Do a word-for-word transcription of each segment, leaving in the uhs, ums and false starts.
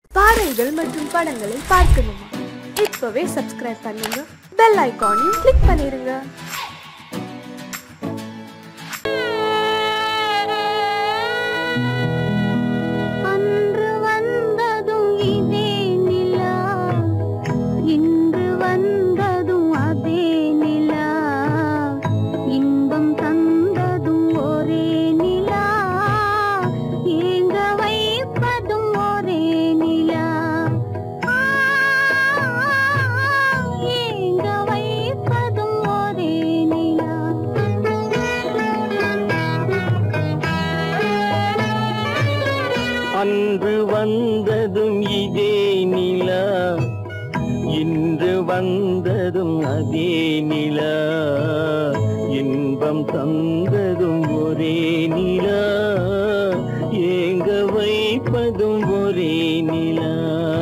பாடல்கள் மற்றும் படங்களை பார்க்கணுமா? இப்பவே சப்ஸ்கிரைப் பண்ணுங்க, பெல் ஐகானையும் கிளிக் பண்ணிருங்க. அன்று வந்ததும் இதே நிலா, இன்று வந்ததும் அதே நிலா, இன்பம் தந்ததும் ஒரே நிலா, ஏங்க வைப்பதும் ஒரே நிலா.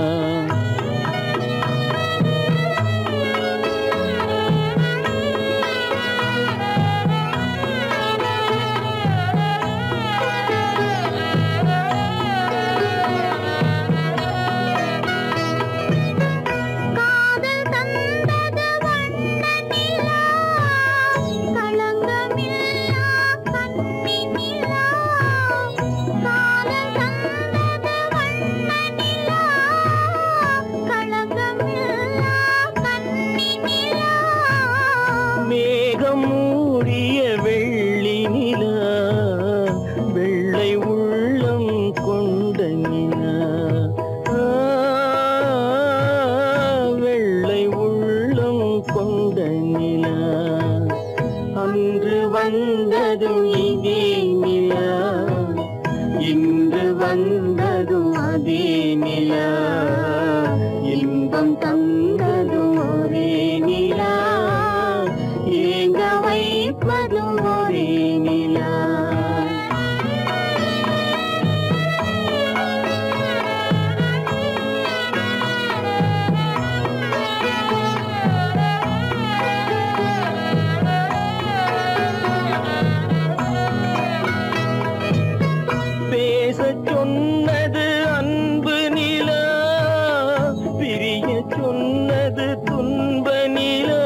மேகம் மூடிய வெள்ளி நிலா, வெள்ளை உள்ளம் கொண்ட நிலா, வெள்ளை உள்ளம் கொண்ட நிலா. அன்று வந்ததும் இதே நிலா, இன்று வந்ததும் அதே நிலா, இன்பம் தந்ததும் ஒரே நிலா, ஏங்க வைப்பதும் ஒரே நிலா. பேசச் சொன்னது அன்பு நிலா, பிரிய சொன்னது துன்ப நிலா.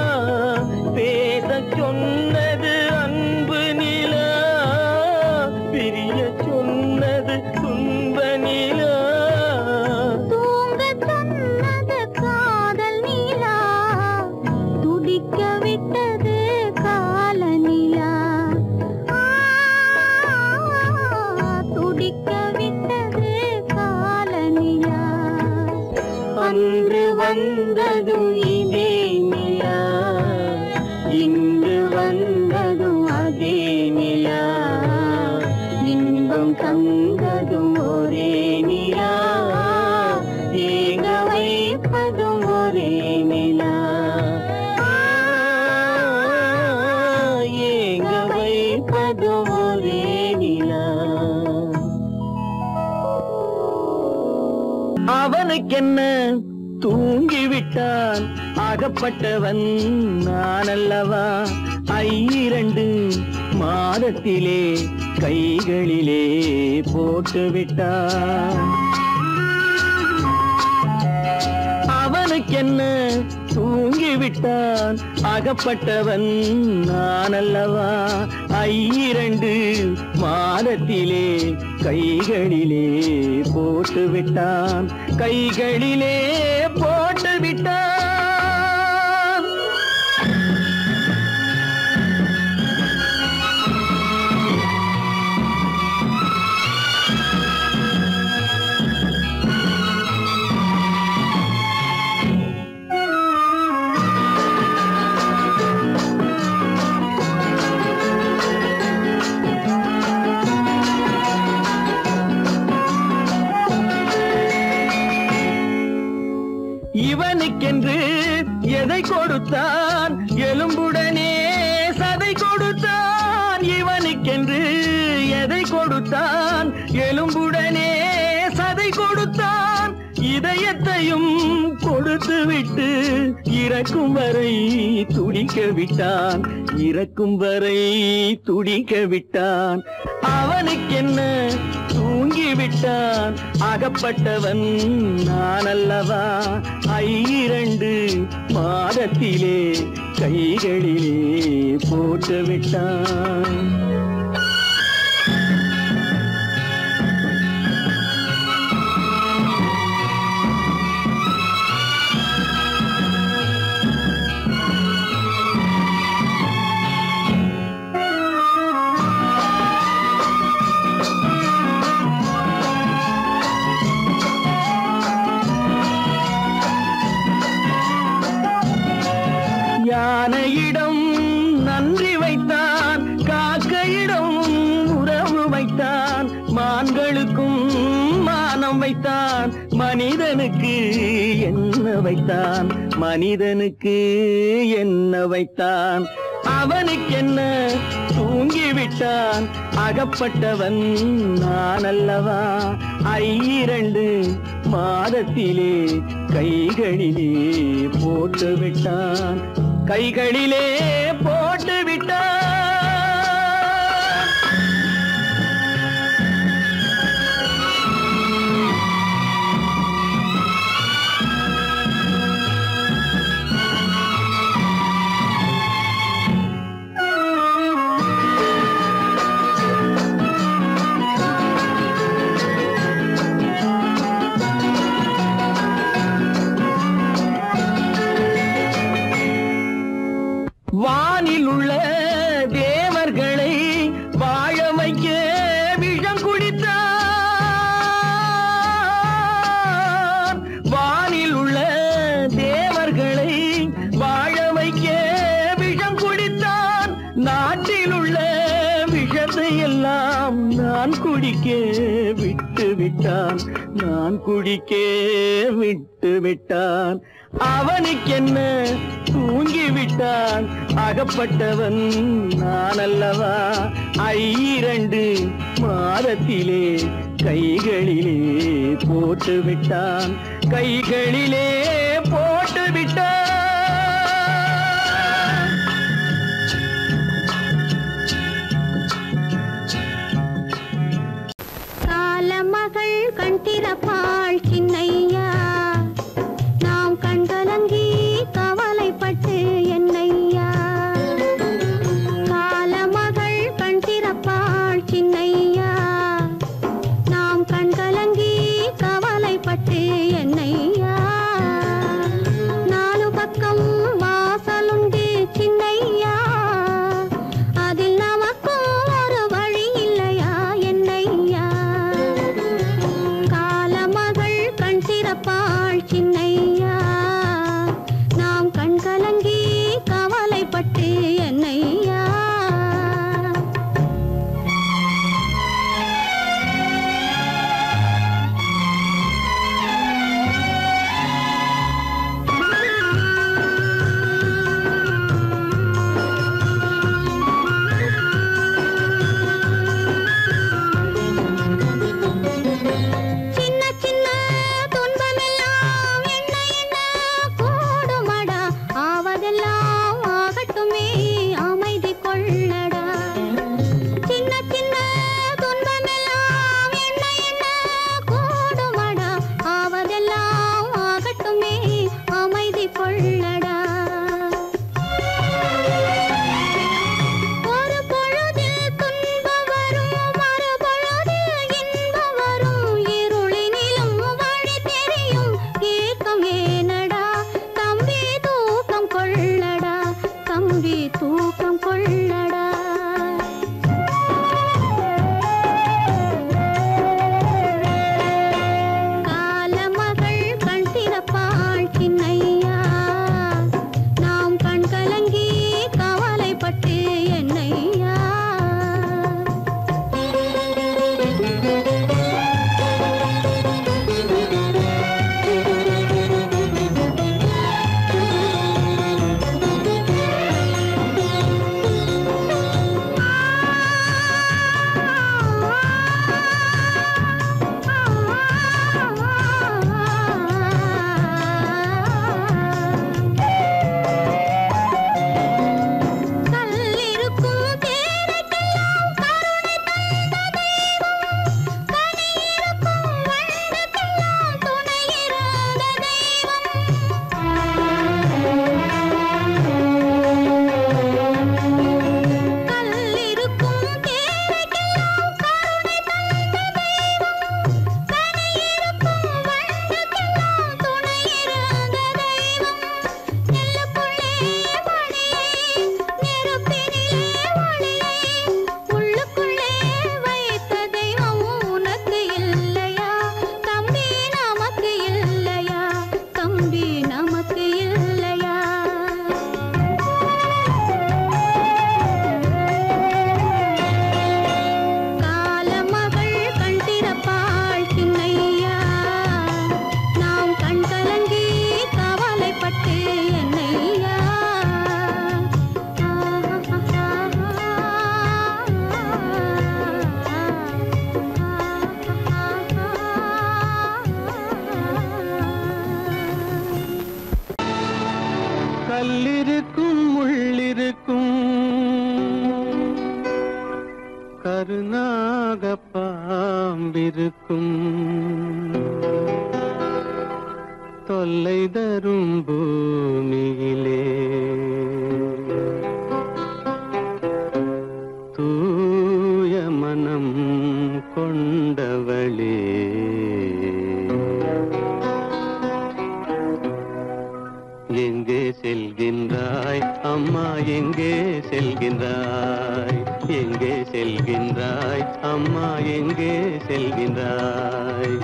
பேசச் சொன்னது அன்பு நிலா, பிரிய சொன்னது துன்ப நிலா. தூங்கச் சொன்னது காதல் நிலா, துடிக்க விட்டது கால நிலா, துடிக்க விட்டது கால நிலா. அன்று வந்ததும் இதே நிலா, இன்று வந்ததும் அதே நிலா, இன்பம் தந்ததும் ஒரே நிலா, ஏங்க வைப்பதும் ஒரே நிலா, ஏங்க வைப்பதும் ஒரே நிலா. அவனுக்கென்ன தூங்கிவிட்டான், அகப்பட்டவன் நான் அல்லவா. ஐரண்டு மாதத்திலே கைகளிலே போட்டுவிட்டான். அவனுக்கென்ன தூங்கிவிட்டான், அகப்பட்டவன் நான் அல்லவா. ஐரண்டு மாதத்திலே கைகளிலே போட்டுவிட்டான், கைகளிலே போட்டுவிட்டான். இவனுக்கென்று எதை கொடுத்தான், எலும்புடனே சதை கொடுத்தான். இவனுக்கென்று எதை கொடுத்தான், எலும்புடனே சதை கொடுத்தான். இதயத்தையும் கொடுத்து விட்டு இறக்கும் வரை துடிக்க விட்டான், இறக்கும் வரை துடிக்க விட்டான். அவனுக்கென்ன தூங்கி தூங்கிவிட்டான் அகப்பட்டவன் நான் அல்லவா ஐரண்டு மாதத்திலே கைகளிலே போட்டு விட்டான் யானையிடம் நன்றி வைத்தான் காக்கையிடம் உறவு வைத்தான் மான்களுக்கும் மானம் வைத்தான் மனிதனுக்கு என்ன வைத்தான் மனிதனுக்கு என்ன வைத்தான் அவனுக்கென்ன தூங்கிவிட்டான் அகப்பட்டவன் நான் அல்லவா ஐரண்டு மாதத்திலே கைகளிலே போட்டு விட்டான் கைகளிலே போட்டு விட்டான் வானில் உள்ள தேவர்களை வாழ வைக்க விஷம் குடித்தான் வானில் உள்ள தேவர்களை வாழ வைக்க விஷம் குடித்தான் நாட்டில் உள்ள விஷத்தை எல்லாம் நான் குடிக்க விட்டு விட்டான் நான் குடிக்க விட்டு விட்டான் அவனுக்கென்ன தூங்கிவிட்டான் அகப்பட்டவன் நான் அல்லவா ஐரண்டு மாதத்திலே கைகளிலே போட்டு விட்டான் கைகளிலே போட்டு விட்டான் காலமகள் கண் திறப்பாள் சின்னையா நாம் கண்கலங்கி கவலைப்பட்டு என்னையா காலமகள் கண் திறப்பாள் சின்னையா நாம் கண்கலங்கி கவலைப்பட்டு என்னையா நாலு கல்லிருக்கும் முள்ளிருக்கும் கருநாக பாம்பிருக்கும் தொல்லை தரும் பூமியிலே தூய மனம் கொண்டவளே எங்கே செல்கின்றாய் அம்மா எங்கே செல்கின்றாய் எங்கே செல்கின்றாய் அம்மா எங்கே செல்கின்றாய்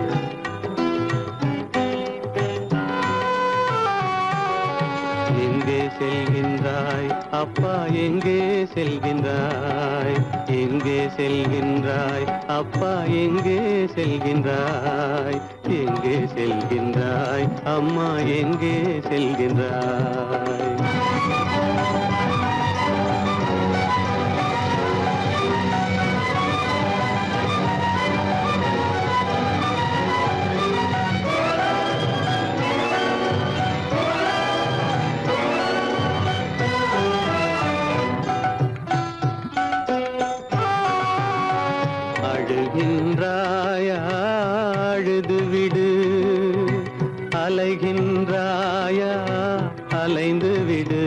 எங்கே செல்கின்றாய் அப்பா எங்கே செல்கின்றாய் எங்கே செல்கின்றாய் அப்பா எங்கே செல்கின்றாய் எங்கே செல்கின்றாய் அம்மா எங்கே செல்கின்றாய் அழுகின்றாயா அழுது விடு அலைகின்றாயா அலைந்து விடு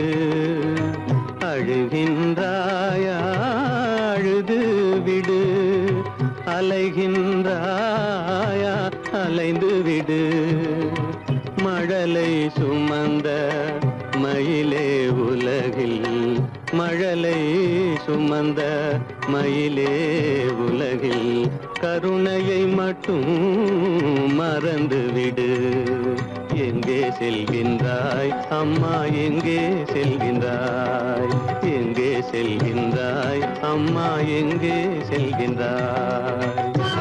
அழுகின்றாயா அழுது விடு அலைகின்றாயா அலைந்து விடு மழலை சுமந்த மயிலே உலகில் மழலை சுமந்த மயிலே உலகில் கருணையை மட்டும் மறந்துவிடு எங்கே செல்கின்றாய் அம்மா எங்கே செல்கின்றாய் எங்கே செல்கின்றாய் அம்மா எங்கே செல்கின்றாய்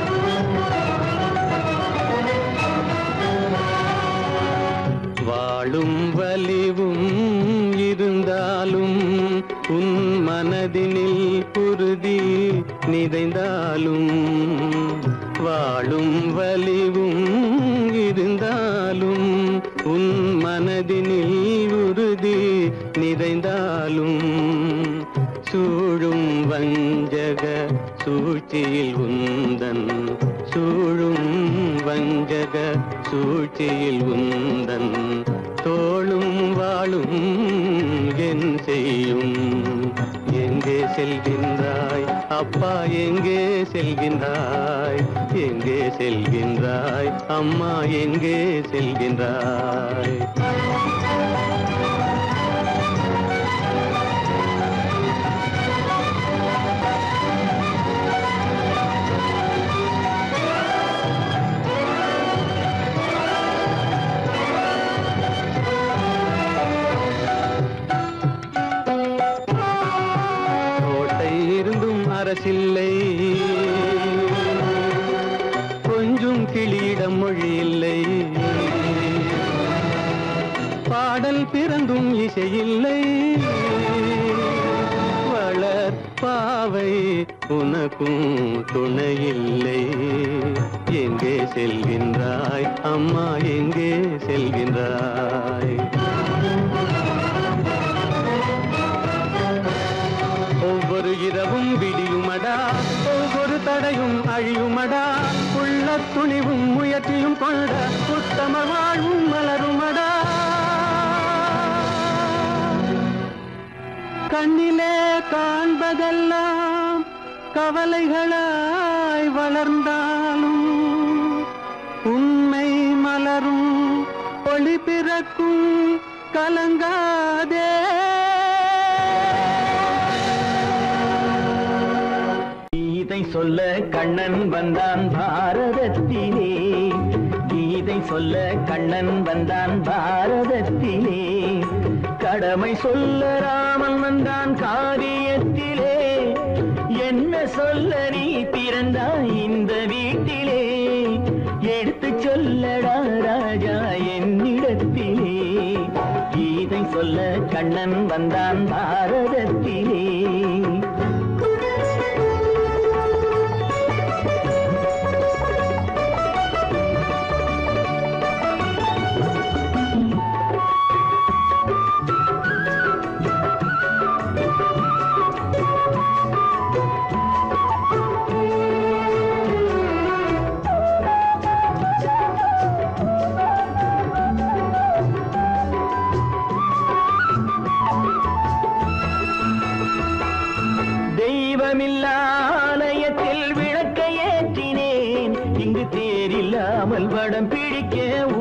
வாழும் வலிவும் இருந்தாலும் உன் மனதினில் உறுதி நிறைந்தாலும் வாழும் வலிவும் இருந்தாலும் உன் மனதினில் உறுதி நிறைந்தாலும் சூழும் வஞ்சக சூழ்ச்சியில் உந்தன் சூழும் வஞ்சக சூழ்ச்சியில் உந்தன் தோளும் வாழும் என் செய்யும் எங்கே செல்கின்றாய் அப்பா எங்கே செல்கின்றாய் எங்கே செல்கின்றாய் அம்மா எங்கே செல்கின்றாய் அரசில்லை கொஞ்சம் கிளியிடம் மொழி இல்லை பாடல் பிறந்தும் இசையில்லை வளர் பாவை உனக்கும் துணையில்லை எங்கே செல்கின்றாய் அம்மா எங்கே செல்கின்றாய் ஒவ்வொரு இரவும் விடியுமடா ஒவ்வொரு தடையும் அழியுமடா உள்ள துணிவும் முயற்சியும் கொண்ட உத்தம வாழ்வும் மலருமடா கண்ணிலே காண்பதெல்லாம் கவலைகளாய் வளர்ந்தாலும் உண்மை மலரும் ஒளி பிறக்கும் கலங்காதே கீதை சொல்ல கண்ணன் வந்தான் பாரதத்திலே கீதை சொல்ல கண்ணன் வந்தான் பாரதத்திலே கடமை சொல்ல ராமன் வந்தான் காரியத்திலே என்ன சொல்ல நீ பிறந்தாய் இந்த வீட்டிலே எடுத்து சொல்லடா ராஜா என்னிடத்திலே கீதை சொல்ல கண்ணன் வந்தான் பாரதத்திலே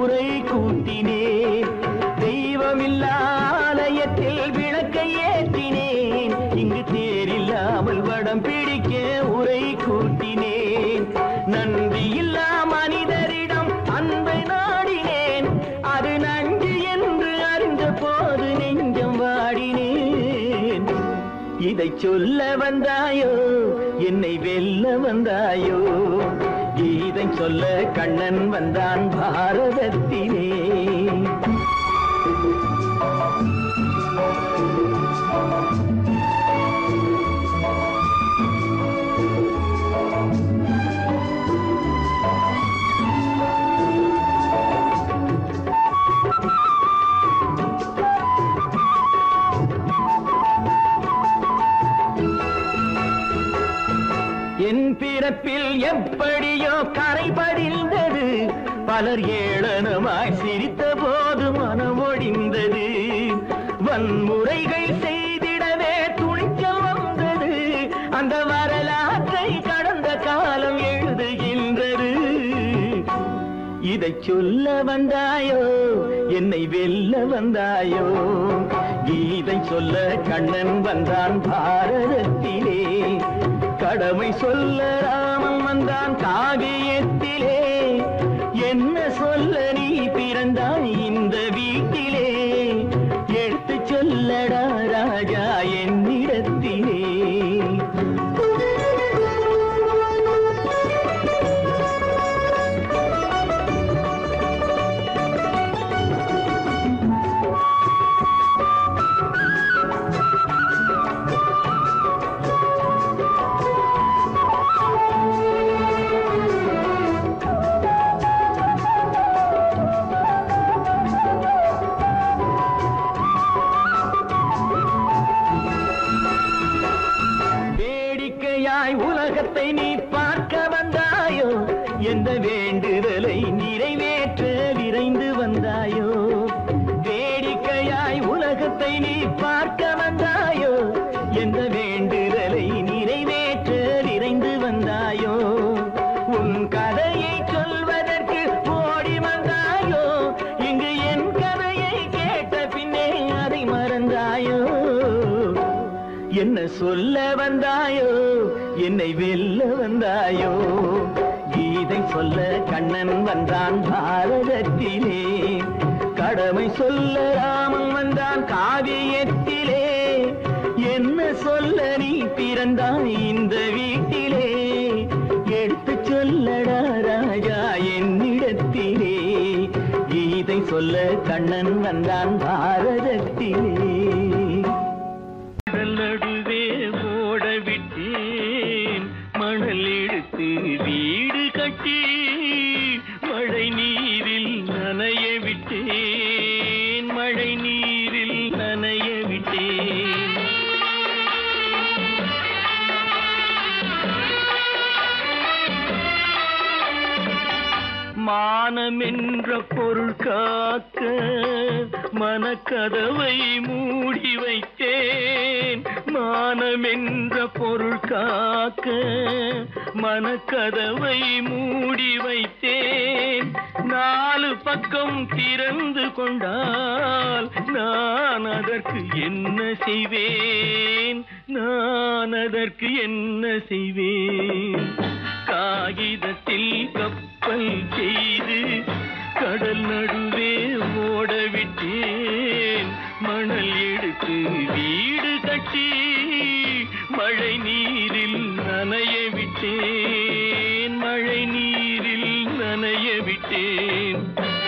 உரை கூட்டினேன். தெய்வமில்லா ஆலயத்தில் விளக்கை ஏற்றினேன். இங்கு தேரில்லாமல் வடம் பிடிக்க உரை கூட்டினேன். நன்றியில்லா மனிதரிடம் அன்பை நாடினேன். அது நன்றி என்று அறிந்த போது நெஞ்சம் வாடினேன். இதை சொல்ல வந்தாயோ, என்னை வெல்ல வந்தாயோ? கீதை சொல்ல கண்ணன் வந்தான் பாரதத்திலே. என் பிறப்பில் எப்படியோ கரை படிந்தது. பலர் ஏளனமாய் சிரித்த போது மனம் ஒடிந்தது. வன்முறைகள் செய்திடவே துணிச்சல் வந்தது. அந்த வரலாற்றை கடந்த காலம் எழுதுகின்றது. இதை சொல்ல வந்தாயோ, என்னை வெல்ல வந்தாயோ? கீதை சொல்ல கண்ணன் வந்தான் பாரதத்திலே. கடமை சொல்ல ராமன் வந்தான் காவியத்திலே. என்ன சொல்ல நீ பிறந்தாய் இந்த வீட்டிலே? எடுத்து சொல்லடா ராஜா என்னிடத்திலே. உலகத்தை நீ பார்க்க வந்தாயோ? எந்த வேண்டுதலை நிறைவேற்ற விரைந்து வந்தாயோ? வேடிக்கையாய் உலகத்தை நீ பார்க்க வந்தாயோ? எந்த வேண்டுதலை நிறைவேற்ற விரைந்து வந்தாயோ? உன் கதையை சொல்வதற்கு ஓடி வந்தாயோ? இங்கு என் கதையை கேட்ட பின்னே அதை மறந்தாயோ? என்ன சொல்ல வந்தாயோ, என்னை வெல்ல வந்தாயோ? கீதை சொல்ல கண்ணன் வந்தான் பாரதத்திலே. கடமை சொல்ல ராமன் வந்தான் காவியத்திலே. என்ன சொல்ல நீ பிறந்தாய் இந்த வீட்டிலே? எடுத்து சொல்லடா ராஜா என்னிடத்திலே. கீதை சொல்ல கண்ணன் வந்தான் பாரதத்திலே. நடுவே ஓட விட்டேன் மணல் எடுத்து வீடு கட்டி. மழை நீரில் நனைய விட்டேன், மழை நீரில் நனைய விட்டேன். மானம் என்ற பொருள் காக்க மனக்கதவை மூடி வைத்தேன். மானம் என்ற பொருள் காக்க மனக்கதவை மூடி வைத்தேன். நாலு பக்கம் திறந்து கொண்டால் நான் அதற்கு என்ன செய்வேன்? நான் அதற்கு என்ன செய்வேன்? காகிதத்தில் கப்பல் செய்து கடல் நடுவே ஓட விட்டேன். மணல் எடுத்து வீடு கட்டி மழை நீரில் நனைய விட்டேன், மழை நீரில் நனைய விட்டேன்.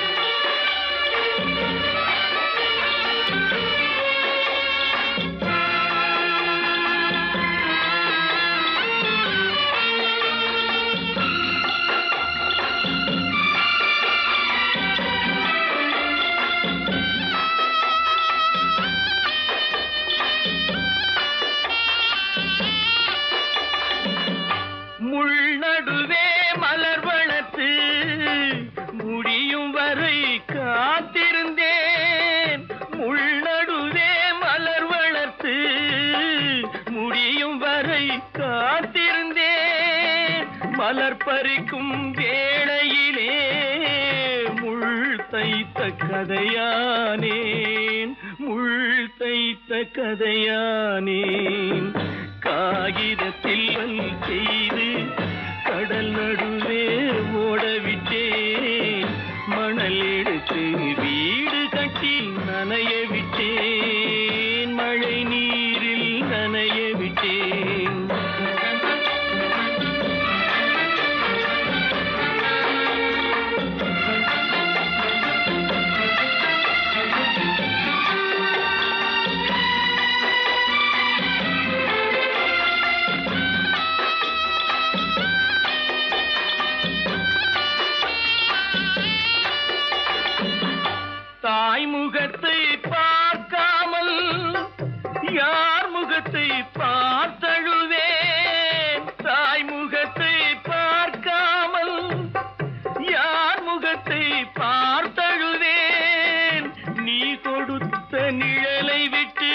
முள்நடுவே மலர் வளர்த்து முடியும் வரை காத்திருந்தேன். முள்நடுவே மலர் வளர்த்து முடியும் வரை காத்திருந்தேன். மலர் பறிக்கும் வேளையிலே முள் தைத்த கதையானேன் முள் தைத்த கதையானேன் காகிதத்தில் செய்து கடல் நடுவே ஓடவிட்டேன் மணல் எடுத்து வீடு கட்டி நனைய விட்டேன் மழை நீரில் நனைய விட்டேன் தாய் முகத்தை பார்க்காமல் யார் முகத்தை பார்த்தழுவேன் தாய் முகத்தை பார்க்காமல் யார் முகத்தை பார்த்தழுவேன் நீ கொடுத்த நிழலை விட்டு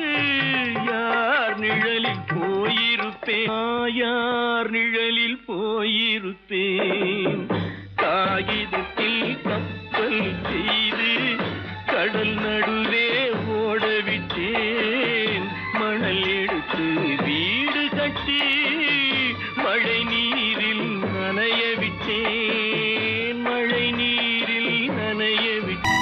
யார் நிழலில் போயிருப்பேன் யார் நிழலில் போயிருப்பேன் காகிதத்தில் கப்பல் செய்து கடல் நடுவே ஓடவிட்டேன் மணல் எடுத்து வீடு கட்டி மழை நீரில் நனைய விட்டேன் மழை நீரில் நனைய விட்டேன்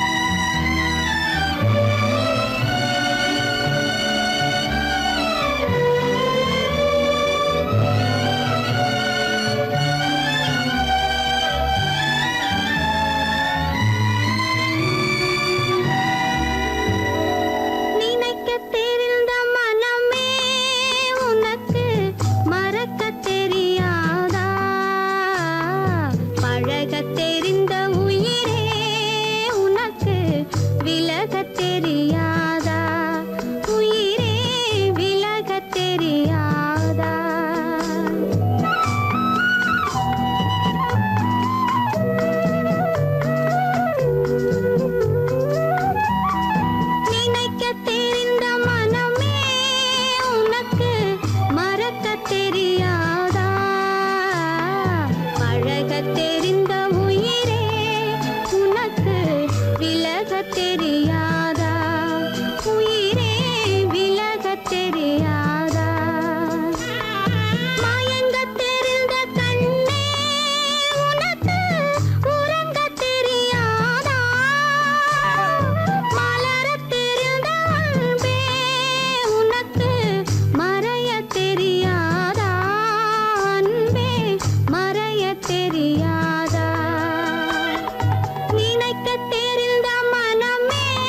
தெரியாத நினைக்க தெரிந்த மனமே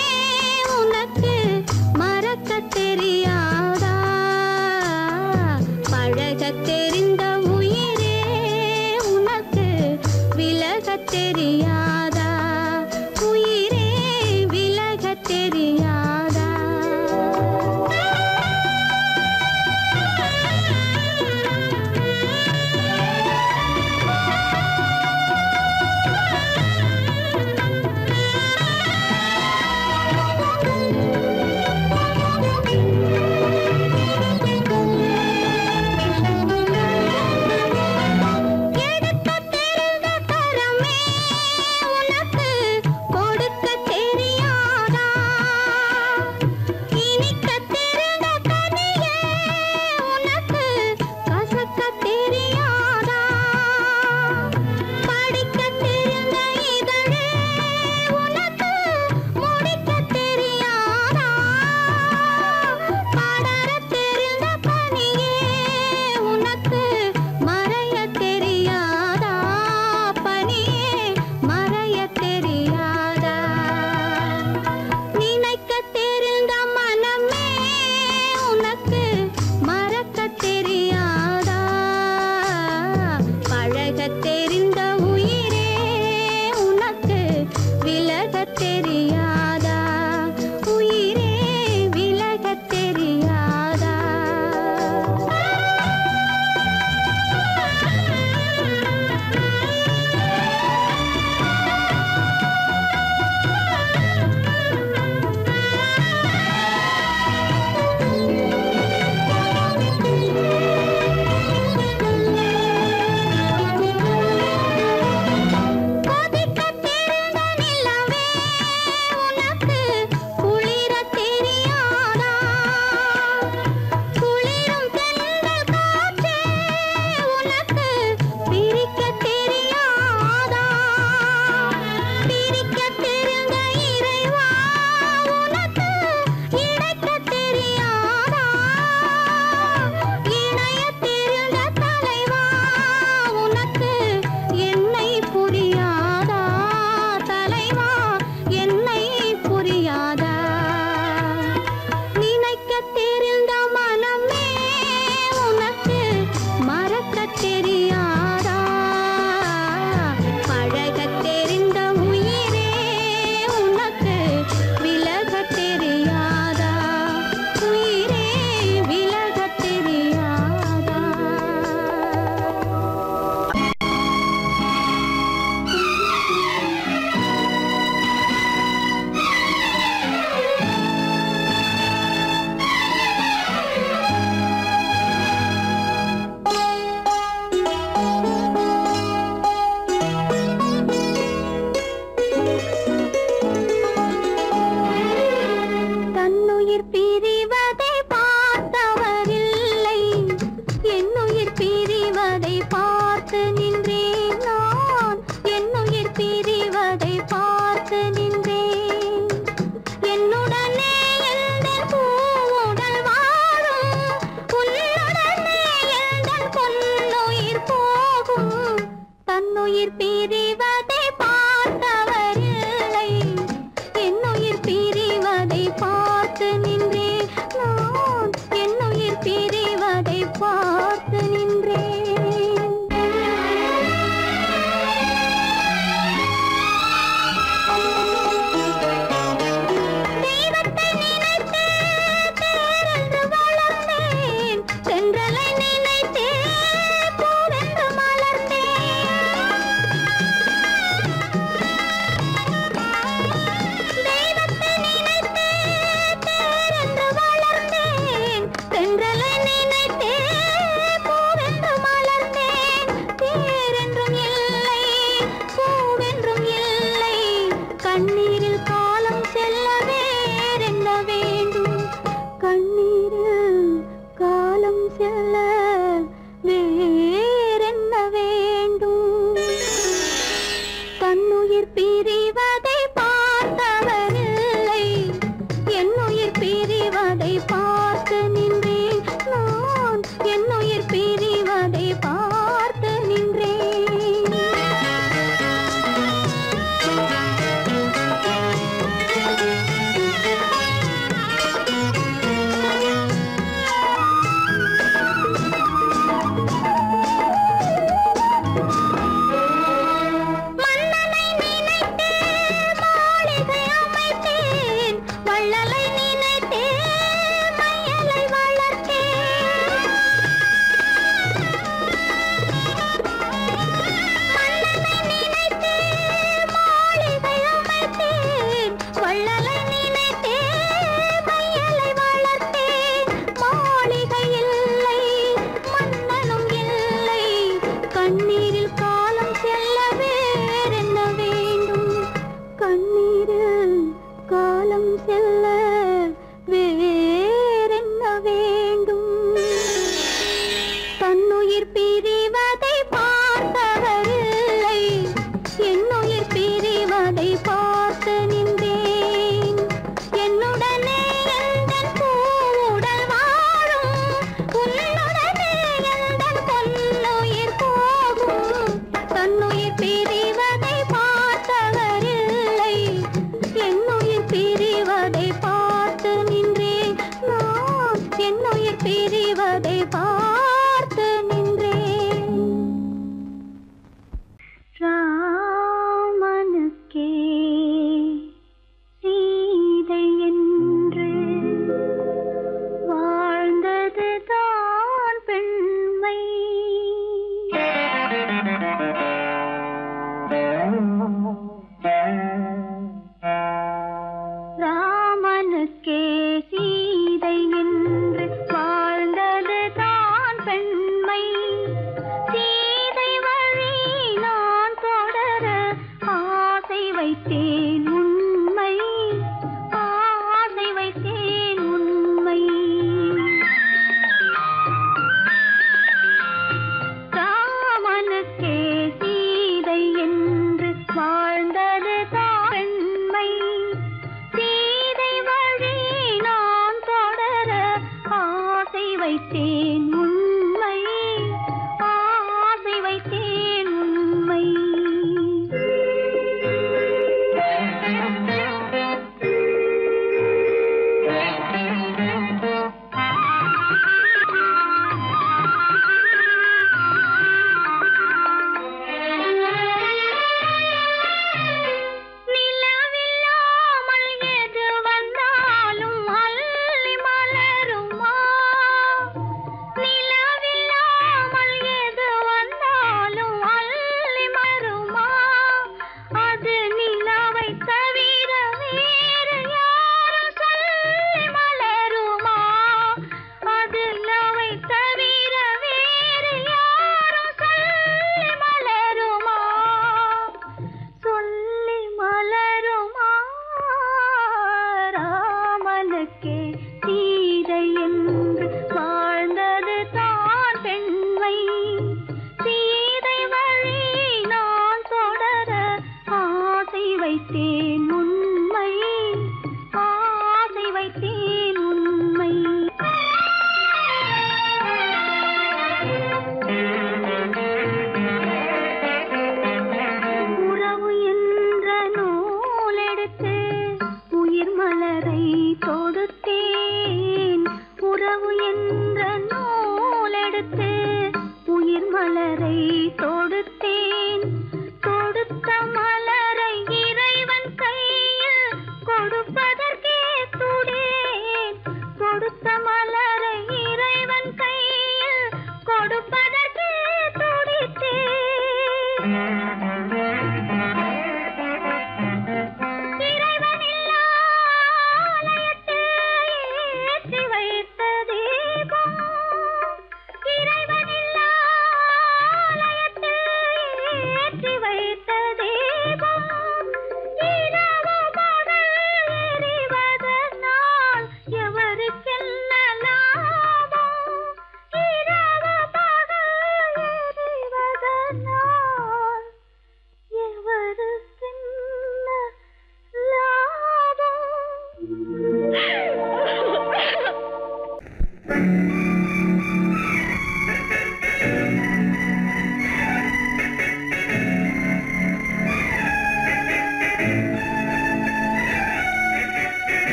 தொடுத்த